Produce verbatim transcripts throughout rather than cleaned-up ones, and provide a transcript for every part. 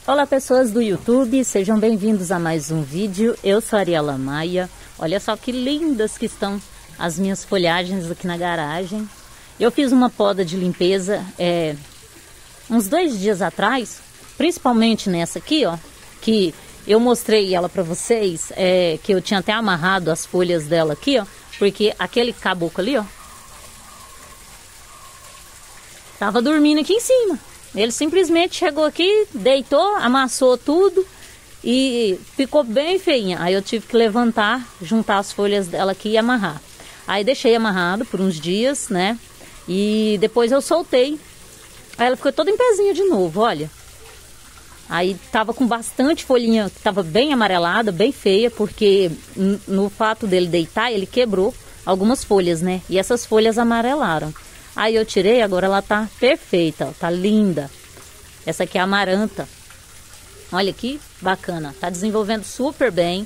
Olá pessoas do YouTube, sejam bem-vindos a mais um vídeo. Eu sou a Ariela Maia. Olha só que lindas que estão as minhas folhagens aqui na garagem. Eu fiz uma poda de limpeza é, uns dois dias atrás, principalmente nessa aqui, ó, que eu mostrei ela para vocês, é, que eu tinha até amarrado as folhas dela aqui, ó, porque aquele caboclo ali, ó, tava dormindo aqui em cima. Ele simplesmente chegou aqui, deitou, amassou tudo e ficou bem feinha. Aí eu tive que levantar, juntar as folhas dela aqui e amarrar. Aí deixei amarrado por uns dias, né? E depois eu soltei. Aí ela ficou toda em pezinha de novo, olha. Aí tava com bastante folhinha, tava bem amarelada, bem feia, porque no fato dele deitar, ele quebrou algumas folhas, né? E essas folhas amarelaram. Aí eu tirei, agora ela tá perfeita, ó, tá linda. Essa aqui é a amaranta. Olha que bacana, tá desenvolvendo super bem.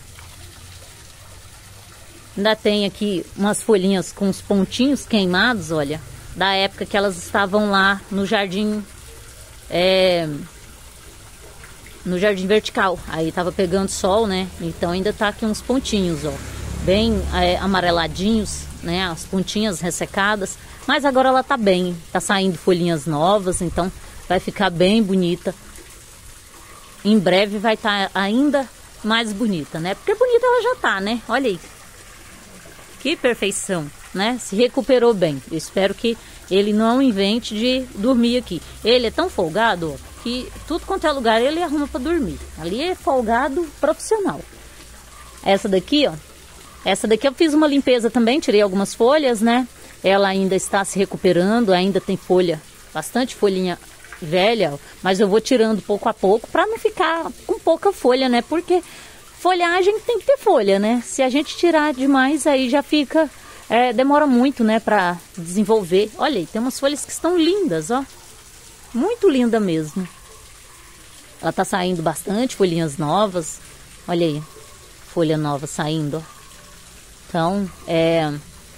Ainda tem aqui umas folhinhas com os pontinhos queimados, olha. Da época que elas estavam lá no jardim, é, no jardim vertical. Aí tava pegando sol, né? Então ainda tá aqui uns pontinhos, ó. Bem é, amareladinhos, né? As pontinhas ressecadas. Mas agora ela tá bem, tá saindo folhinhas novas, então vai ficar bem bonita. Em breve vai estar tá ainda mais bonita, né? Porque bonita ela já tá, né? Olha aí. Que perfeição, né? Se recuperou bem. Eu espero que ele não invente de dormir aqui. Ele é tão folgado, ó, que tudo quanto é lugar ele arruma para dormir. Ali é folgado profissional. Essa daqui, ó. Essa daqui eu fiz uma limpeza também, tirei algumas folhas, né? Ela ainda está se recuperando, ainda tem folha, bastante folhinha velha, mas eu vou tirando pouco a pouco para não ficar com pouca folha, né? Porque folhagem tem que ter folha, né? Se a gente tirar demais, aí já fica, é, demora muito, né, para desenvolver. Olha aí, tem umas folhas que estão lindas, ó. Muito linda mesmo. Ela tá saindo bastante folhinhas novas. Olha aí, folha nova saindo, ó. Então, é...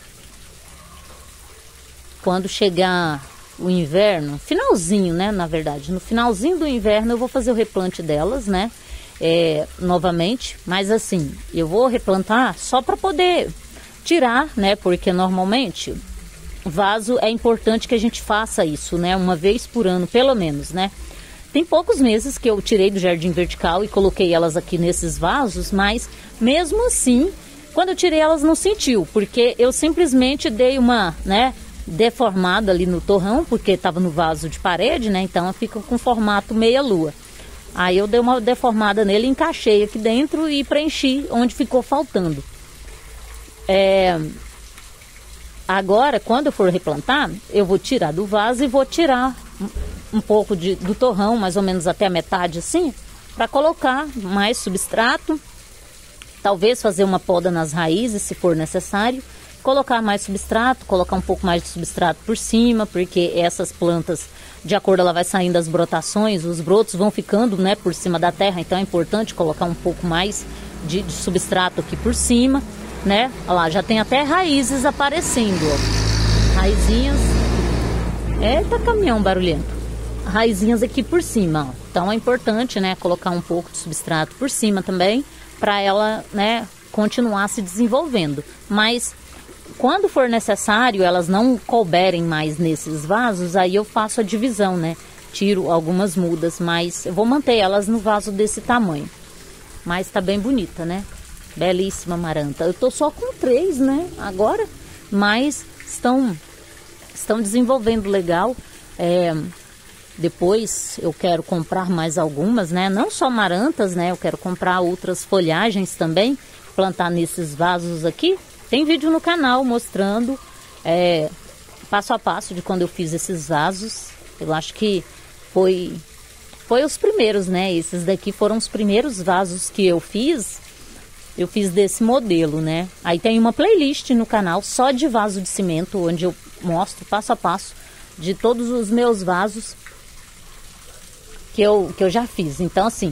quando chegar o inverno, finalzinho, né, na verdade, no finalzinho do inverno eu vou fazer o replante delas, né, é, novamente, mas assim, eu vou replantar só para poder tirar, né, porque normalmente vaso é importante que a gente faça isso, né, uma vez por ano, pelo menos, né. Tem poucos meses que eu tirei do jardim vertical e coloquei elas aqui nesses vasos, mas mesmo assim, quando eu tirei elas não sentiu, porque eu simplesmente dei uma, né, deformada ali no torrão, porque estava no vaso de parede, né? Então fica com formato meia lua. Aí eu dei uma deformada nele, encaixei aqui dentro e preenchi onde ficou faltando. É... Agora, quando eu for replantar, eu vou tirar do vaso e vou tirar um pouco de, do torrão, mais ou menos até a metade assim, para colocar mais substrato. Talvez fazer uma poda nas raízes, se for necessário. Colocar mais substrato, colocar um pouco mais de substrato por cima, porque essas plantas, de acordo ela vai saindo das brotações, os brotos vão ficando, né, por cima da terra, então é importante colocar um pouco mais de, de substrato aqui por cima, né? Olha lá, já tem até raízes aparecendo, ó. Raizinhas. Eita, caminhão barulhento. Raizinhas aqui por cima, ó. Então é importante, né, colocar um pouco de substrato por cima também, para ela, né, continuar se desenvolvendo. Mas quando for necessário, elas não couberem mais nesses vasos, aí eu faço a divisão, né? Tiro algumas mudas, mas eu vou manter elas no vaso desse tamanho. Mas tá bem bonita, né? Belíssima amaranta. Eu tô só com três, né? Agora, mas estão, estão desenvolvendo legal. É, depois eu quero comprar mais algumas, né? Não só amarantas, né? Eu quero comprar outras folhagens também, plantar nesses vasos aqui. Tem vídeo no canal mostrando é, passo a passo de quando eu fiz esses vasos. Eu acho que foi, foi os primeiros, né? Esses daqui foram os primeiros vasos que eu fiz. Eu fiz desse modelo, né? Aí tem uma playlist no canal só de vaso de cimento, onde eu mostro passo a passo de todos os meus vasos que eu, que eu já fiz. Então, assim,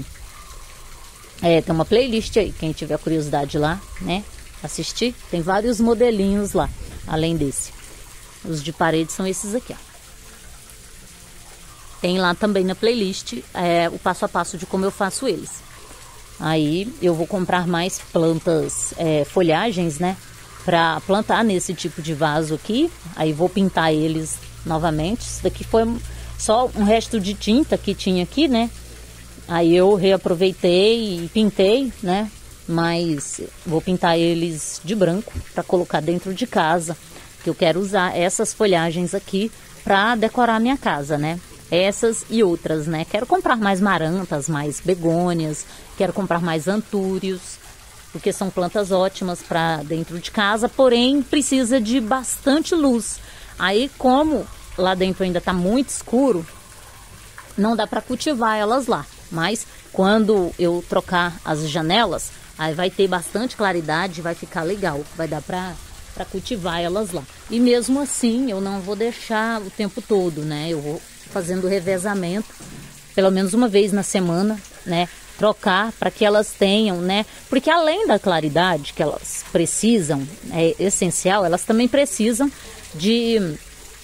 é, tem uma playlist aí, quem tiver curiosidade lá, né? Assistir, tem vários modelinhos lá, além desse. Os de parede são esses aqui, ó. tem lá também na playlist é, o passo a passo de como eu faço eles. Aí eu vou comprar mais plantas, é, folhagens, né? Pra plantar nesse tipo de vaso aqui. Aí vou pintar eles novamente. Isso daqui foi só um resto de tinta que tinha aqui, né? Aí eu reaproveitei e pintei, né? Mas vou pintar eles de branco para colocar dentro de casa. Que eu quero usar essas folhagens aqui para decorar a minha casa, né? Essas e outras, né? Quero comprar mais marantas, mais begônias. Quero comprar mais antúrios, porque são plantas ótimas para dentro de casa, porém precisa de bastante luz. Aí, como lá dentro ainda está muito escuro, não dá para cultivar elas lá. Mas quando eu trocar as janelas, aí vai ter bastante claridade, vai ficar legal, vai dar para para cultivar elas lá. E mesmo assim, eu não vou deixar o tempo todo, né? Eu vou fazendo revezamento, pelo menos uma vez na semana, né? Trocar para que elas tenham, né? Porque além da claridade que elas precisam, é essencial, elas também precisam de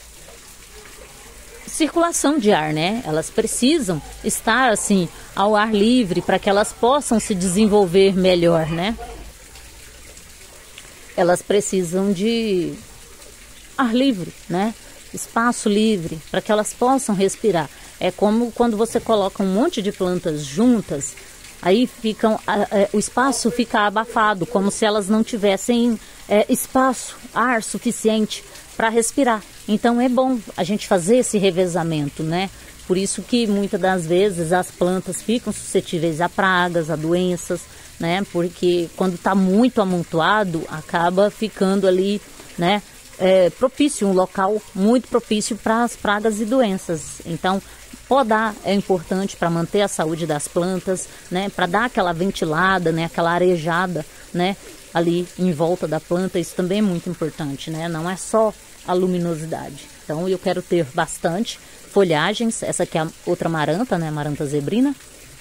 circulação de ar, né? Elas precisam estar assim ao ar livre para que elas possam se desenvolver melhor, né? Elas precisam de ar livre, né? Espaço livre para que elas possam respirar. É como quando você coloca um monte de plantas juntas, aí ficam, é, o espaço fica abafado, como se elas não tivessem é, espaço, ar suficiente para respirar. Então é bom a gente fazer esse revezamento, né? Por isso que muitas das vezes as plantas ficam suscetíveis a pragas, a doenças, né? Porque quando está muito amontoado, acaba ficando ali, né? É, propício, um local muito propício para as pragas e doenças. Então, podar é importante para manter a saúde das plantas, né? Para dar aquela ventilada, né? Aquela arejada, né? Ali em volta da planta, isso também é muito importante, né? Não é só a luminosidade. Então, eu quero ter bastante folhagens. Essa aqui é a outra maranta, né? Maranta zebrina.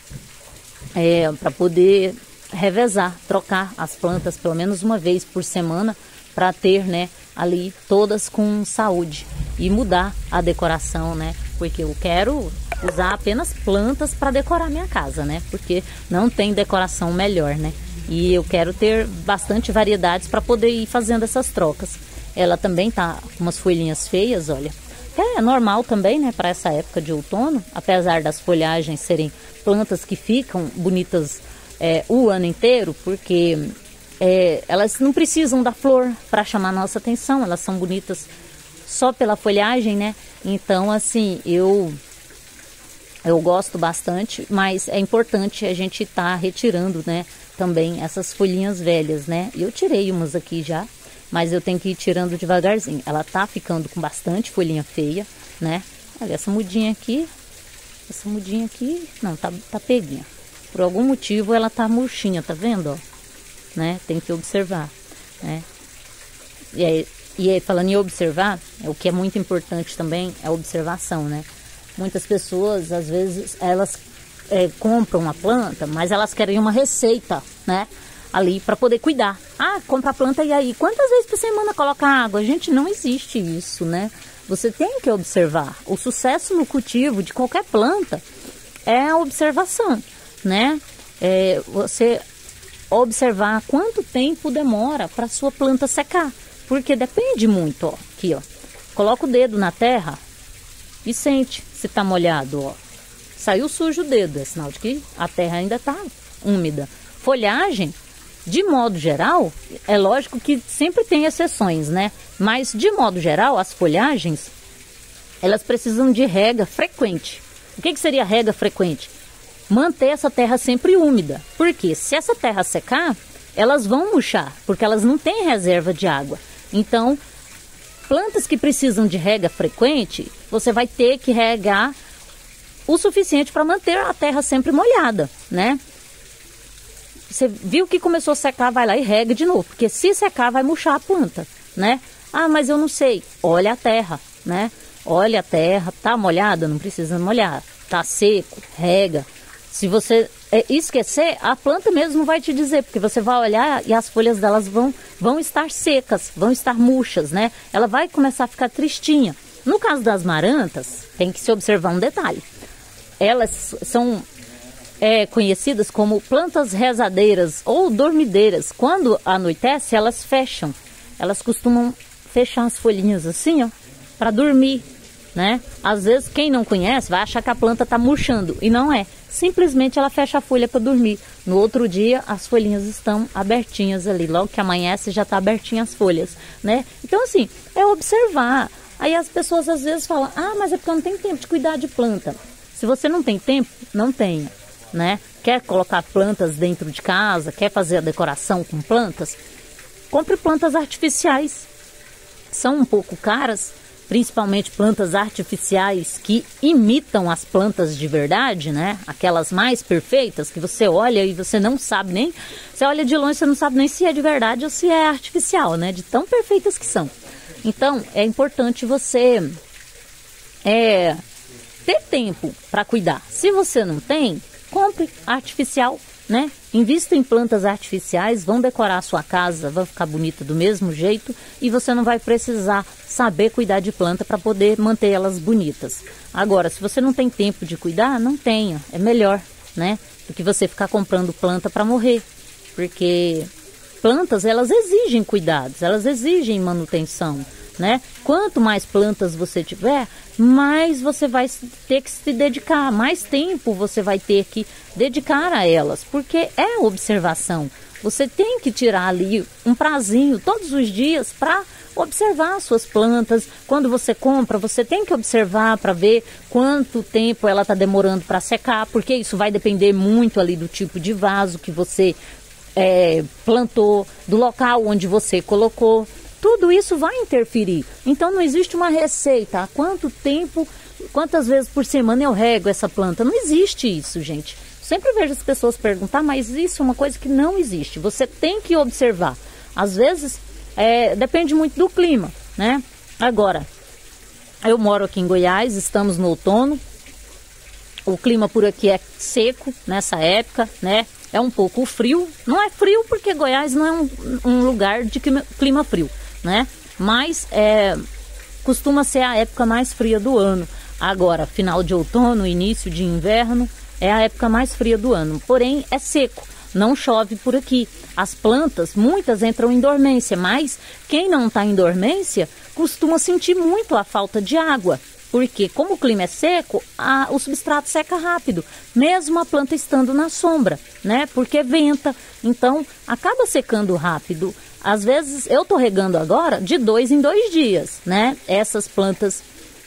É, para poder revezar, trocar as plantas pelo menos uma vez por semana, para ter, né, ali todas com saúde e mudar a decoração, né? Porque eu quero usar apenas plantas para decorar minha casa, né? Porque não tem decoração melhor, né? E eu quero ter bastante variedades para poder ir fazendo essas trocas. Ela também tá com umas folhinhas feias, olha. É normal também, né, para essa época de outono, apesar das folhagens serem plantas que ficam bonitas é, o ano inteiro, porque É, elas não precisam da flor para chamar nossa atenção, elas são bonitas só pela folhagem, né? Então, assim, eu eu gosto bastante, mas é importante a gente estar tá retirando, né? Também essas folhinhas velhas, né? Eu tirei umas aqui já, mas eu tenho que ir tirando devagarzinho. Ela tá ficando com bastante folhinha feia, né? Olha, essa mudinha aqui, essa mudinha aqui, não, tá, tá peguinha. Por algum motivo ela tá murchinha, tá vendo, ó? Né? Tem que observar, né? E aí, e aí, falando em observar, o que é muito importante também é a observação, né? Muitas pessoas, às vezes, elas é, compram uma planta, mas elas querem uma receita, né? Ali para poder cuidar. Ah, compra a planta e aí, quantas vezes por semana coloca água? Gente, não existe isso, né? Você tem que observar. O sucesso no cultivo de qualquer planta é a observação, né? É, você observar quanto tempo demora para sua planta secar, porque depende muito, ó, aqui, ó, coloca o dedo na terra e sente se tá molhado, ó, saiu sujo o dedo, é sinal de que a terra ainda tá úmida. Folhagem, de modo geral, é lógico que sempre tem exceções, né, mas de modo geral, as folhagens, elas precisam de rega frequente. O que que seria rega frequente? Manter essa terra sempre úmida, porque se essa terra secar, elas vão murchar, porque elas não têm reserva de água. Então, plantas que precisam de rega frequente, você vai ter que regar o suficiente para manter a terra sempre molhada, né? Você viu que começou a secar, vai lá e rega de novo, porque se secar vai murchar a planta, né? Ah, mas eu não sei. Olha a terra, né? Olha a terra, tá molhada? Não precisa molhar. Tá seco, rega. Se você é, esquecer, a planta mesmo não vai te dizer, porque você vai olhar e as folhas delas vão, vão estar secas, vão estar murchas, né? Ela vai começar a ficar tristinha. No caso das marantas, tem que se observar um detalhe. Elas são é, conhecidas como plantas rezadeiras ou dormideiras. Quando anoitece, elas fecham. Elas costumam fechar as folhinhas assim, ó, para dormir, né? Às vezes, quem não conhece vai achar que a planta está murchando, e não é. Simplesmente ela fecha a folha para dormir. No outro dia, as folhinhas estão abertinhas ali. Logo que amanhece, já está abertinha as folhas, né? Então, assim, é observar. Aí as pessoas às vezes falam, ah, mas é porque eu não tenho tempo de cuidar de planta. Se você não tem tempo, não tenha, né? Quer colocar plantas dentro de casa, quer fazer a decoração com plantas, compre plantas artificiais. São um pouco caras, principalmente plantas artificiais que imitam as plantas de verdade, né? Aquelas mais perfeitas que você olha e você não sabe nem... Você olha de longe e você não sabe nem se é de verdade ou se é artificial, né? De tão perfeitas que são. Então, é importante você é, ter tempo para cuidar. Se você não tem, compre artificial, né? Invista em plantas artificiais, vão decorar a sua casa, vai ficar bonita do mesmo jeito e você não vai precisar saber cuidar de planta para poder manter elas bonitas. Agora, se você não tem tempo de cuidar, não tenha, é melhor, né? Do que você ficar comprando planta para morrer, porque plantas, elas exigem cuidados, elas exigem manutenção, né? Quanto mais plantas você tiver, mais você vai ter que se dedicar, mais tempo você vai ter que dedicar a elas, porque é observação. Você tem que tirar ali um prazinho todos os dias para observar as suas plantas. Quando você compra, você tem que observar para ver quanto tempo ela está demorando para secar, porque isso vai depender muito ali do tipo de vaso que você É, plantou, do local onde você colocou, tudo isso vai interferir. Então não existe uma receita, há quanto tempo, quantas vezes por semana eu rego essa planta, não existe isso, gente. Sempre vejo as pessoas perguntar, mas isso é uma coisa que não existe, você tem que observar. Às vezes é, depende muito do clima, né? Agora, eu moro aqui em Goiás, estamos no outono, o clima por aqui é seco nessa época, né? É um pouco frio, não é frio porque Goiás não é um, um lugar de clima, clima frio, né? Mas é, costuma ser a época mais fria do ano. Agora, final de outono, início de inverno, é a época mais fria do ano. Porém, é seco, não chove por aqui. As plantas, muitas entram em dormência, mas quem não está em dormência costuma sentir muito a falta de água. Porque como o clima é seco, a, o substrato seca rápido, mesmo a planta estando na sombra, né? Porque venta, então acaba secando rápido. Às vezes eu tô regando agora de dois em dois dias, né? Essas plantas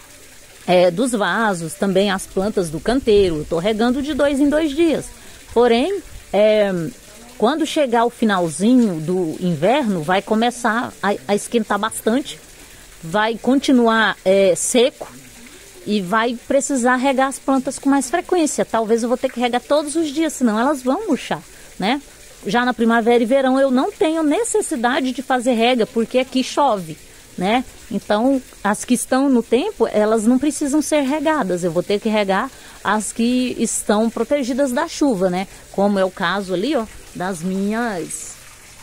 é, dos vasos, também as plantas do canteiro, eu tô regando de dois em dois dias. Porém, é, quando chegar o finalzinho do inverno, vai começar a, a esquentar bastante, vai continuar é, seco, e vai precisar regar as plantas com mais frequência. Talvez eu vou ter que regar todos os dias, senão elas vão murchar, né? Já na primavera e verão eu não tenho necessidade de fazer rega, porque aqui chove, né? Então, as que estão no tempo, elas não precisam ser regadas. Eu vou ter que regar as que estão protegidas da chuva, né? Como é o caso ali, ó, das minhas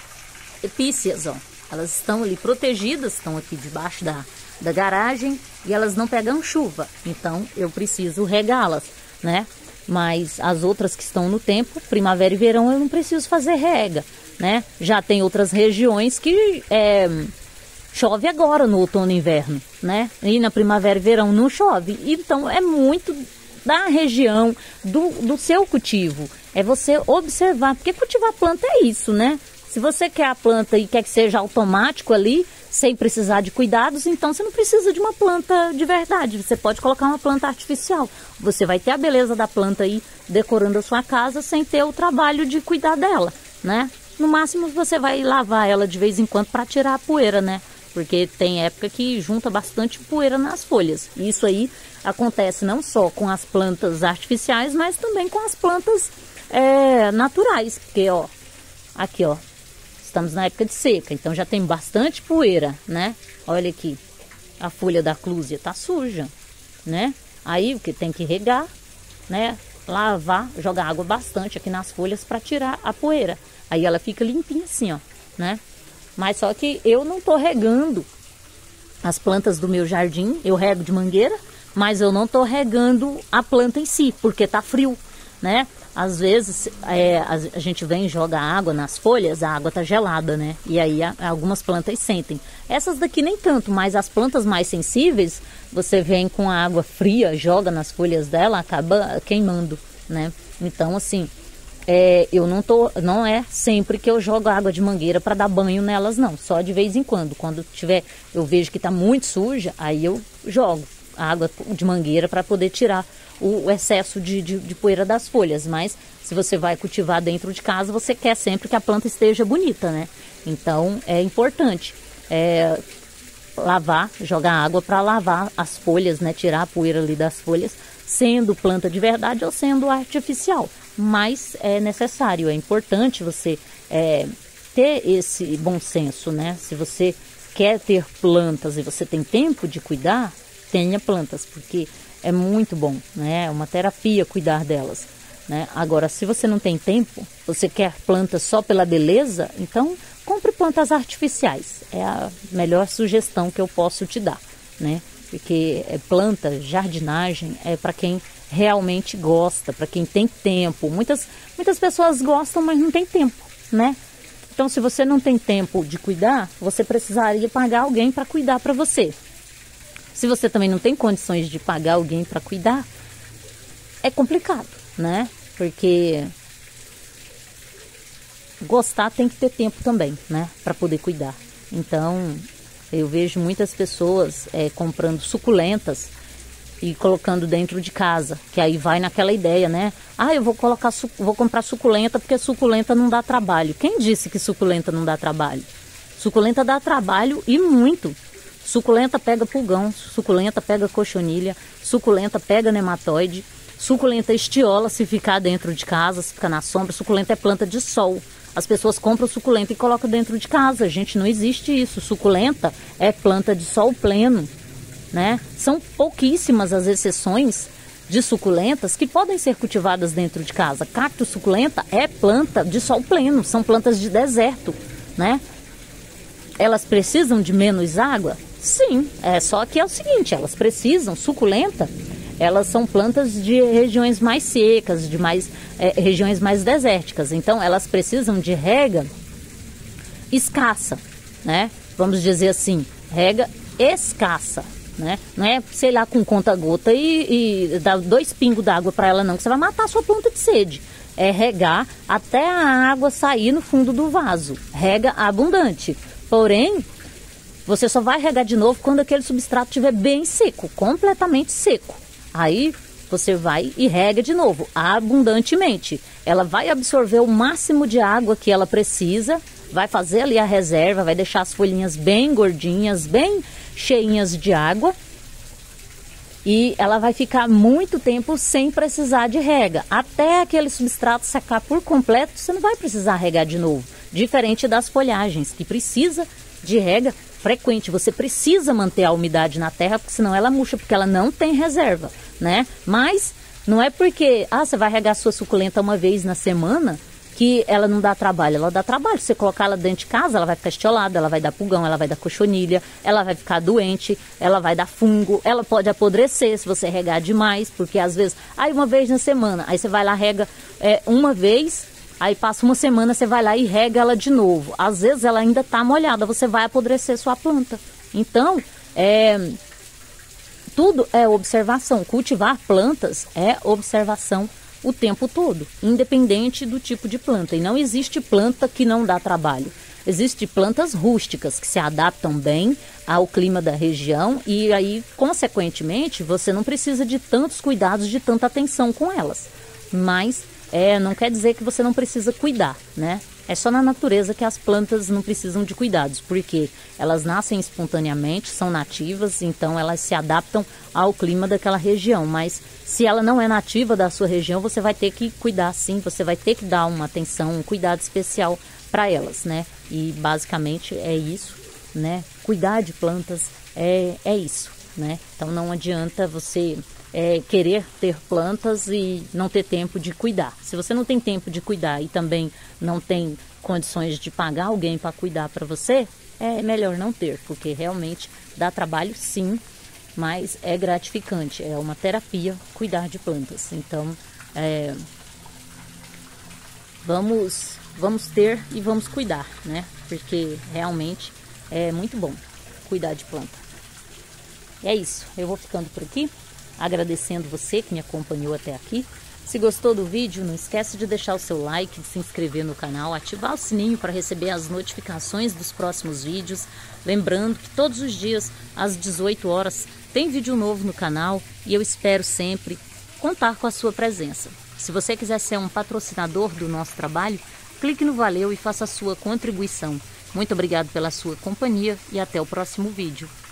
epícias, ó. Elas estão ali protegidas, estão aqui debaixo da, da garagem e elas não pegam chuva. Então, eu preciso regá-las, né? Mas as outras que estão no tempo, primavera e verão, eu não preciso fazer rega, né? Já tem outras regiões que é, chove agora no outono e inverno, né? E na primavera e verão não chove. Então, é muito da região, do, do seu cultivo. É você observar, porque cultivar planta é isso, né? Se você quer a planta e quer que seja automático ali, sem precisar de cuidados, então você não precisa de uma planta de verdade. Você pode colocar uma planta artificial. Você vai ter a beleza da planta aí decorando a sua casa sem ter o trabalho de cuidar dela, né? No máximo você vai lavar ela de vez em quando para tirar a poeira, né? Porque tem época que junta bastante poeira nas folhas. E isso aí acontece não só com as plantas artificiais, mas também com as plantas é, naturais. Porque, ó, aqui, ó. Estamos na época de seca, então já tem bastante poeira, né? Olha aqui, a folha da clúzia tá suja, né? Aí o que tem que regar, né? Lavar, jogar água bastante aqui nas folhas para tirar a poeira. Aí ela fica limpinha assim, ó, né? Mas só que eu não tô regando as plantas do meu jardim, eu rego de mangueira, mas eu não estou regando a planta em si, porque está frio, né? Às vezes é, a, a gente vem e joga água nas folhas, a água está gelada, né? E aí a, algumas plantas sentem. Essas daqui nem tanto, mas as plantas mais sensíveis, você vem com a água fria, joga nas folhas dela, acaba queimando, né? Então, assim, é, eu não tô, não é sempre que eu jogo água de mangueira para dar banho nelas, não. Só de vez em quando. Quando tiver, eu vejo que está muito suja, aí eu jogo água de mangueira para poder tirar o excesso de, de, de poeira das folhas. Mas se você vai cultivar dentro de casa, você quer sempre que a planta esteja bonita, né? Então é importante é, lavar, jogar água para lavar as folhas, né? Tirar a poeira ali das folhas, sendo planta de verdade ou sendo artificial. Mas é necessário, é importante você é, ter esse bom senso, né? Se você quer ter plantas e você tem tempo de cuidar, tenha plantas, porque é muito bom, né? É uma terapia cuidar delas, né? Agora, se você não tem tempo, você quer plantas só pela beleza, então compre plantas artificiais. É a melhor sugestão que eu posso te dar, né? Porque é planta, jardinagem, é para quem realmente gosta, para quem tem tempo. Muitas, muitas pessoas gostam, mas não tem tempo, né? Então, se você não tem tempo de cuidar, você precisaria pagar alguém para cuidar para você. Se você também não tem condições de pagar alguém para cuidar, é complicado, né? Porque gostar tem que ter tempo também, né? Para poder cuidar. Então, eu vejo muitas pessoas é, comprando suculentas e colocando dentro de casa, que aí vai naquela ideia, né? Ah, eu vou colocar, vou comprar suculenta porque suculenta não dá trabalho. Quem disse que suculenta não dá trabalho? Suculenta dá trabalho e muito. Suculenta pega pulgão, suculenta pega cochonilha, suculenta pega nematóide, suculenta estiola se ficar dentro de casa, se ficar na sombra. Suculenta é planta de sol. As pessoas compram suculenta e colocam dentro de casa. Gente, não existe isso. Suculenta é planta de sol pleno, né? São pouquíssimas as exceções de suculentas que podem ser cultivadas dentro de casa. Cacto suculenta é planta de sol pleno, são plantas de deserto, né? Elas precisam de menos água? Sim, é só que é o seguinte, elas precisam, suculenta, elas são plantas de regiões mais secas, de mais é, regiões mais desérticas, então elas precisam de rega escassa, né? Vamos dizer assim, rega escassa, né? Não é, sei lá, com conta-gota e, e dar dois pingos d'água para ela não, que você vai matar a sua planta de sede. É regar até a água sair no fundo do vaso, rega abundante. Porém, você só vai regar de novo quando aquele substrato estiver bem seco, completamente seco. Aí você vai e rega de novo, abundantemente. Ela vai absorver o máximo de água que ela precisa, vai fazer ali a reserva, vai deixar as folhinhas bem gordinhas, bem cheinhas de água. E ela vai ficar muito tempo sem precisar de rega. Até aquele substrato secar por completo, você não vai precisar regar de novo. Diferente das folhagens, que precisa de rega frequente. Você precisa manter a umidade na terra, porque senão ela murcha, porque ela não tem reserva, né? Mas não é porque ah, você vai regar sua suculenta uma vez na semana que ela não dá trabalho. Ela dá trabalho. Se você colocar ela dentro de casa, ela vai ficar estiolada, ela vai dar pulgão, ela vai dar cochonilha, ela vai ficar doente, ela vai dar fungo, ela pode apodrecer se você regar demais, porque às vezes, aí uma vez na semana, aí você vai lá, rega é, uma vez, aí passa uma semana, você vai lá e rega ela de novo. Às vezes ela ainda está molhada, você vai apodrecer sua planta. Então, é, tudo é observação. Cultivar plantas é observação o tempo todo, independente do tipo de planta. E não existe planta que não dá trabalho. Existem plantas rústicas que se adaptam bem ao clima da região e aí, consequentemente, você não precisa de tantos cuidados, de tanta atenção com elas. Mas é, não quer dizer que você não precisa cuidar, né? É só na natureza que as plantas não precisam de cuidados, porque elas nascem espontaneamente, são nativas, então elas se adaptam ao clima daquela região. Mas se ela não é nativa da sua região, você vai ter que cuidar sim, você vai ter que dar uma atenção, um cuidado especial para elas, né? E basicamente é isso, né? Cuidar de plantas é, é isso, né? Então não adianta você é, querer ter plantas e não ter tempo de cuidar. Se você não tem tempo de cuidar e também não tem condições de pagar alguém para cuidar para você, é melhor não ter, porque realmente dá trabalho sim, mas é gratificante, é uma terapia cuidar de plantas. Então, é, vamos, vamos ter e vamos cuidar, né? Porque realmente é muito bom cuidar de planta. E é isso, eu vou ficando por aqui, agradecendo você que me acompanhou até aqui. Se gostou do vídeo, não esquece de deixar o seu like, de se inscrever no canal, ativar o sininho para receber as notificações dos próximos vídeos. Lembrando que todos os dias, às dezoito horas, tem vídeo novo no canal e eu espero sempre contar com a sua presença. Se você quiser ser um patrocinador do nosso trabalho, clique no Valeu e faça a sua contribuição. Muito obrigado pela sua companhia e até o próximo vídeo.